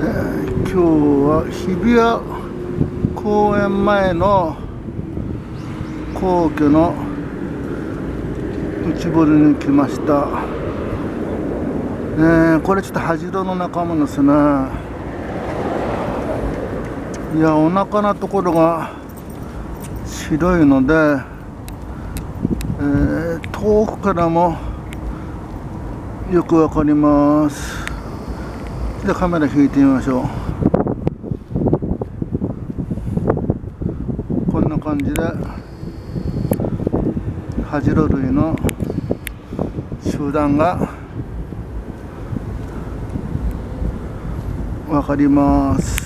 今日は日比谷公園前の皇居の内堀に来ました。これちょっと恥じろの仲間ですね。いや、お腹のところが白いので、遠くからもよくわかります。で、カメラ引いてみましょう。こんな感じでハジロ類の集団がわかります。